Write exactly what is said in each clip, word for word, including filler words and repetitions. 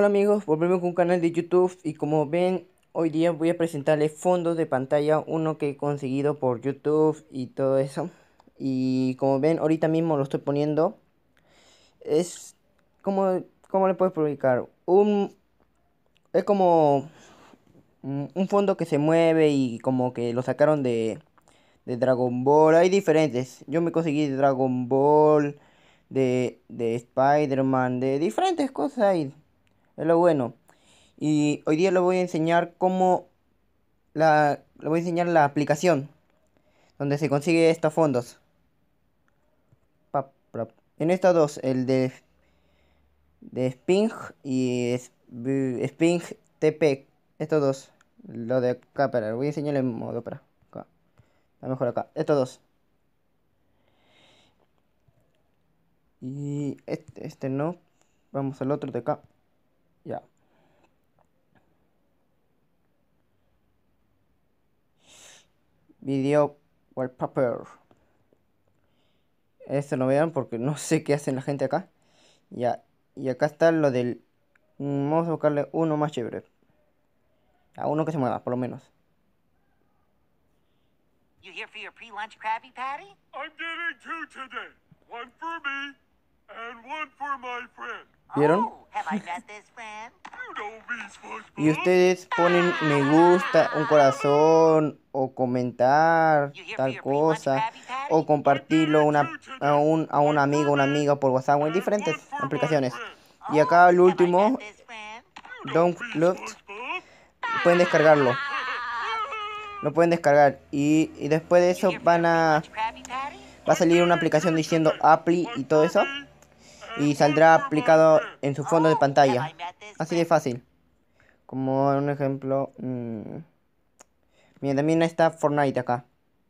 Hola amigos, volvemos con un canal de YouTube y como ven, hoy día voy a presentarles fondos de pantalla, uno que he conseguido por YouTube y todo eso. Y como ven, ahorita mismo lo estoy poniendo. Es como, ¿cómo le puedo publicar? Un, es como mm, un fondo que se mueve y como que lo sacaron de, de Dragon Ball. Hay diferentes. Yo me conseguí de Dragon Ball, de, de Spider-Man, de diferentes cosas ahí. Es lo bueno. Y hoy día le voy a enseñar cómo la, le voy a enseñar la aplicación donde se consigue estos fondos. Pa, pa. En estas dos, el de, de Sping y es- b- Sping T P. Estos dos. Lo de acá, pero voy a enseñarle en modo para acá. A mejor acá. Estos dos. Y este, este no. Vamos al otro de acá. Ya. Video wallpaper. Este no vean porque no sé qué hacen la gente acá. Ya. Y acá está lo del. mm, Vamos a buscarle uno más chévere. A uno que se mueva, por lo menos. You here for your pre-lunch Krabby Patty? I'm getting two today. One for me and one for my friend. ¿Vieron? Oh, have I met this friend? You know me, SpongeBob. Y ustedes ponen me gusta, un corazón, o comentar You here for tal your pre-lunch cosa, Krabby Patty? o compartirlo a, I'm una, getting two a, today. un, a un One amigo, for una me amiga por WhatsApp o en and diferentes one for my aplicaciones. friend. Y acá el Oh, have I último, met this friend? You know me, Download, SpongeBob. pueden descargarlo. Lo pueden descargar y, y después de You eso here for van your a, pre-lunch Krabby Patty? va a I'm salir una getting aplicación two diciendo today. Apply y One todo for eso. me Y and one saldrá for my aplicado friend. en su fondo de Oh, have I pantalla. met this Así de friend? fácil. Como un ejemplo. mmm, Mira, también está Fortnite acá.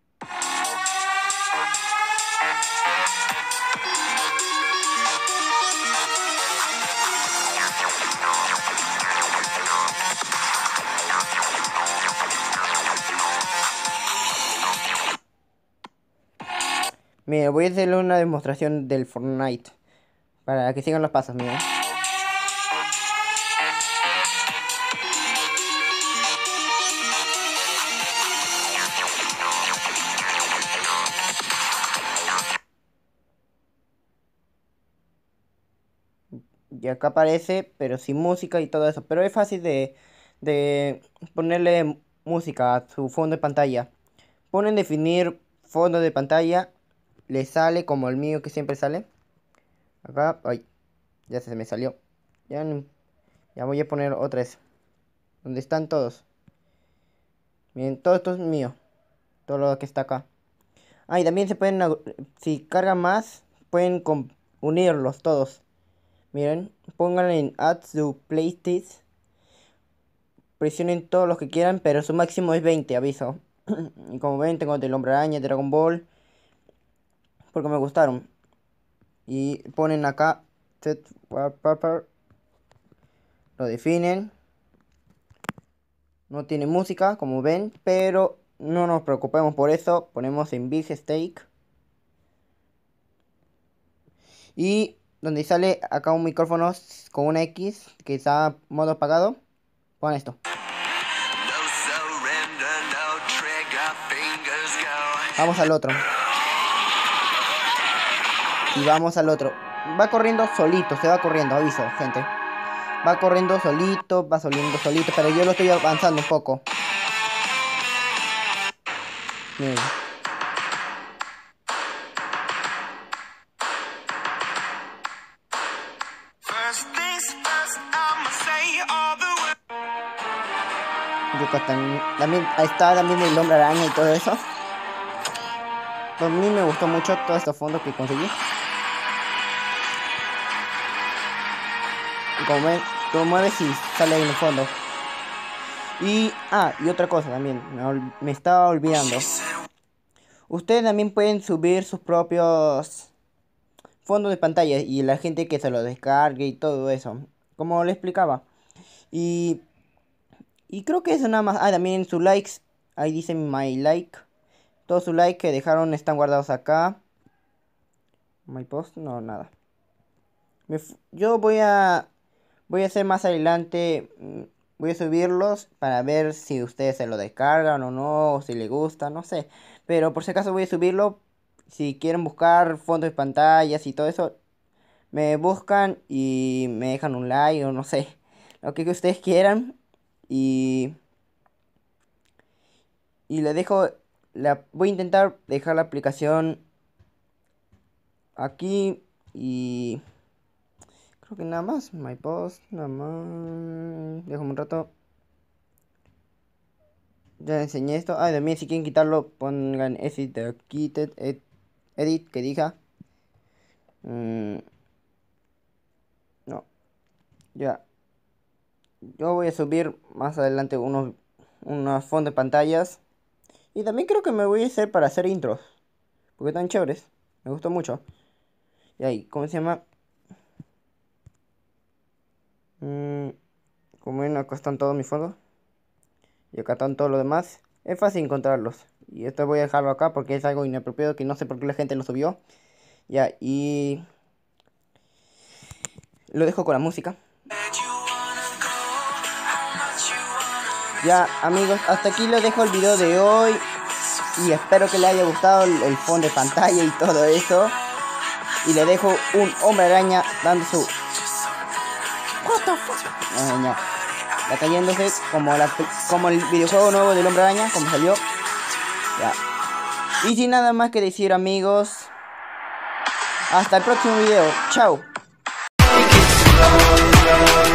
Mira, voy a hacerle una demostración del Fortnite. Para que sigan los pasos, miren. Y acá aparece, pero sin música y todo eso. Pero es fácil de, de ponerle música a su fondo de pantalla. Ponen definir fondo de pantalla. Le sale como el mío que siempre sale. Acá, ay, ya se me salió. Ya, no- ya voy a poner otra vez. Donde están todos. Miren, todo esto es mío. Todo lo que está acá. Ah, y también se pueden, ag- si cargan más, pueden com- unirlos todos. Miren, pongan en Add to Playlist. Presionen todos los que quieran, pero su máximo es veinte, aviso. Y como ven, tengo del Hombre Araña, Dragon Ball. Porque me gustaron. Y ponen acá Set Wallpaper. Lo definen. No tiene música, como ven, pero no nos preocupemos por eso. Ponemos en Big Stake. Y donde sale acá un micrófono con una X que está modo apagado. Pon esto. No surrender, no trigger, fingers go. Vamos al otro. Y vamos al otro. Va corriendo solito, se va corriendo, aviso, gente. Va corriendo solito, va saliendo solito, pero yo lo estoy avanzando un poco. Miren. First things first, I'ma say all the words. Yo acá también, también ahí está también el Hombre Araña y todo eso. A mí me gustó mucho todos estos fondos que conseguí. Y como ven, tú mueves y sale ahí en el fondo. Y, ah, y otra cosa también, me, ol- me estaba olvidando. Ustedes también pueden subir sus propios fondos de pantalla y la gente que se lo descargue y todo eso. Como le explicaba. Y, y creo que eso nada más. Ah, también sus likes. Ahí dice my like. Todos sus likes que dejaron están guardados acá. My post, no, nada. Me fu- yo voy a Voy a hacer más adelante, mm, voy a subirlos para ver si ustedes se lo descargan o no, o si les gusta, no sé. Pero por si acaso voy a subirlo. Si quieren buscar fondos de pantallas y todo eso, me buscan y me dejan un like o no sé, lo que ustedes quieran. Y, y le dejo, la, voy a intentar dejar la aplicación aquí y creo que nada más, my post, nada más, déjame un rato. Ya enseñé esto. Ah, también si quieren quitarlo, pongan edit the quitted, ed- edit que diga. Mm, no, ya. Yo voy a subir más adelante unos, unos fondos de pantallas. Y también creo que me voy a hacer para hacer intros. Porque están chéveres. Me gustó mucho. Y ahí, ¿cómo se llama? Mm, como ven, acá están todos mis fondos. Y acá están todos los demás. Es fácil encontrarlos. Y esto voy a dejarlo acá porque es algo inapropiado que no sé por qué la gente lo subió. Ya, y lo dejo con la música. Ya, amigos, hasta aquí lo dejo el video de hoy. Y espero que les haya gustado el, el fondo de pantalla y todo eso. Y le dejo un hombre araña dando su... What the fuck? Eh, no. Ya cayéndose como, la, como el videojuego nuevo del hombre araña, como salió. Ya. Y sin nada más que decir, amigos, hasta el próximo video. Chao.